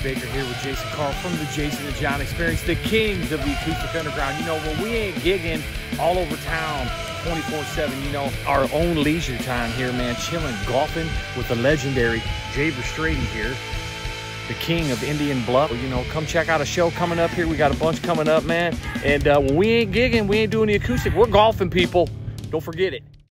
Baker here with Jason Carl from the Jason and John Experience, the kings of the acoustic underground. You know, when we ain't gigging all over town 24/7, you know, our own leisure time here, man, chilling, golfing with the legendary Jay Verstrate here, the king of Indian Bluff. You know, come check out a show coming up here. We got a bunch coming up, man. And when we ain't gigging, we ain't doing the acoustic. We're golfing, people. Don't forget it.